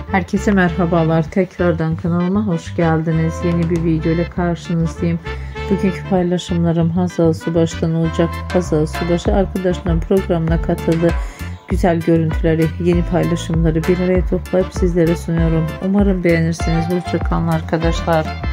Herkese merhabalar. Tekrardan kanalıma hoş geldiniz. Yeni bir video ile karşınızdayım. Bugünkü paylaşımlarım Hazal Subaş'tan olacak. Hazal Subaş arkadaşlarının programına katıldı. Güzel görüntüleri, yeni paylaşımları bir araya toplayıp sizlere sunuyorum. Umarım beğenirsiniz. Hoşça kalın arkadaşlar.